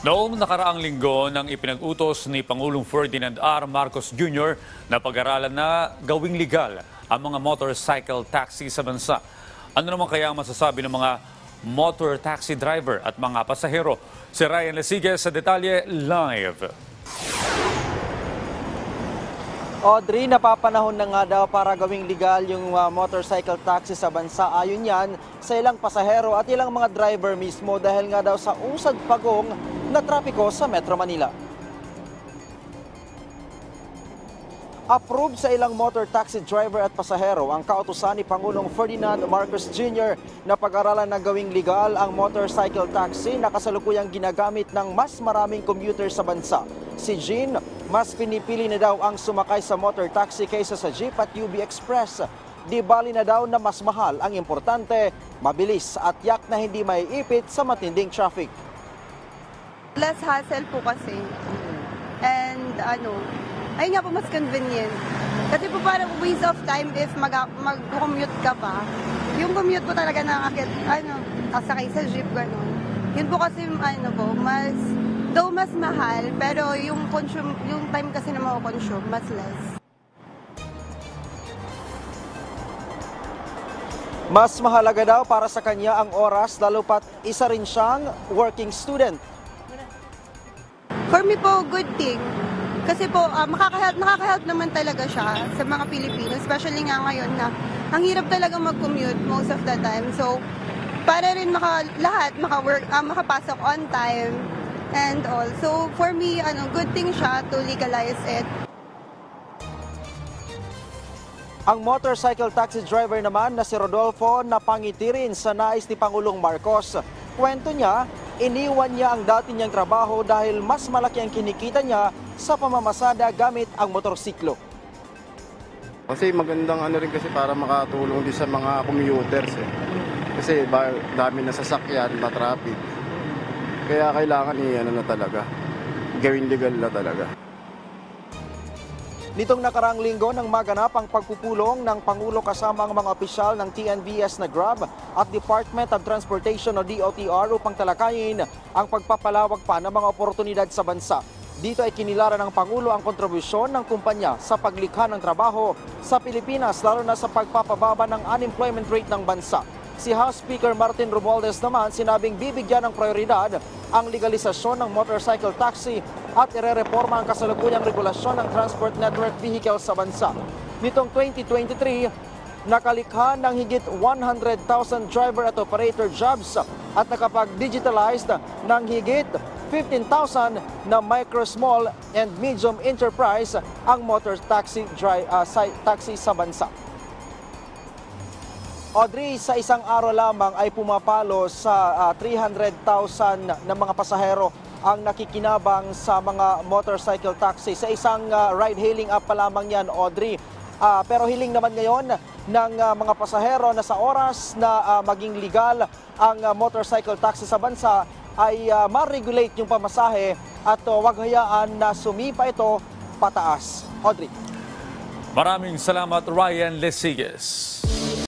Noong nakaraang linggo nang ipinag-utos ni Pangulong Ferdinand R. Marcos Jr. na pag-aralan na gawing legal ang mga motorcycle taxi sa bansa. Ano naman kaya ang masasabi ng mga motor taxi driver at mga pasahero? Si Ryan Lesigue sa detalye live. Audrey, napapanahon na nga daw para gawing legal yung motorcycle taxi sa bansa. Ayon yan sa ilang pasahero at ilang mga driver mismo dahil nga daw sa usad pagong na trapiko sa Metro Manila. Approved sa ilang motor taxi driver at pasahero ang kautusan ni Pangulong Ferdinand Marcos Jr. na pag-aralan na gawing legal ang motorcycle taxi na kasalukuyang ginagamit ng mas maraming commuter sa bansa. Si Jean, mas pinipili na daw ang sumakay sa motor taxi kaysa sa jeep at UB Express. Di bali na daw na mas mahal, ang importante, mabilis at yak na hindi maiipit sa matinding traffic. Less hassle po kasi. And ayun nga po, mas convenient. Kasi po parang waste of time if mag-commute ka pa. Yung commute po talaga nakakit, kasakay sa jeep, gano'n. Yun po kasi, though mas mahal, pero yung time kasi na mako-consume, mas less. Mas mahalaga daw para sa kanya ang oras, lalo pat isa rin siyang working student. For me po, good thing. Kasi po, nakaka-help naman talaga siya sa mga Pilipino, especially nga ngayon na ang hirap talaga mag-commute most of the time. So, para rin makapasok on time and all. So, for me, good thing siya to legalize it. Ang motorcycle taxi driver naman na si Rodolfo napangiti rin sa nais ni Pangulong Marcos. Kwento niya, iniwan niya ang dati niyang trabaho dahil mas malaki ang kinikita niya sa pamamasada gamit ang motorsiklo. Kasi magandang rin kasi para makatulong din sa mga commuters eh. Kasi dami na sasakyan, na traffic. Kaya kailangan na talaga, gawin legal na talaga. Nitong nakarang linggo nang maganap ang pagpupulong ng Pangulo kasama ang mga opisyal ng TNVS na Grab at Department of Transportation o DOTR upang talakayin ang pagpapalawak pa ng mga oportunidad sa bansa. Dito ay kinilala ng Pangulo ang kontribusyon ng kumpanya sa paglikha ng trabaho sa Pilipinas, lalo na sa pagpapababa ng unemployment rate ng bansa. Si House Speaker Martin Romualdez naman sinabing bibigyan ng prioridad ang legalisasyon ng motorcycle taxi at irereforma ang kasalukuyang regulasyon ng transport network vehicle sa bansa. Nitong 2023, nakalikha ng higit 100,000 driver at operator jobs at nakapag-digitalize ng higit 15,000 na micro, small and medium enterprise ang motor taxi sa bansa. Audrey, sa isang araw lamang ay pumapalo sa 300,000 na mga pasahero ang nakikinabang sa mga motorcycle taxi. Sa isang ride-hailing app pa lamang yan, Audrey. Pero hiling naman ngayon ng mga pasahero na sa oras na maging legal ang motorcycle taxi sa bansa ay ma-regulate yung pamasahe at wag hayaan na sumipa ito pataas. Audrey. Maraming salamat, Ryan Lesigue.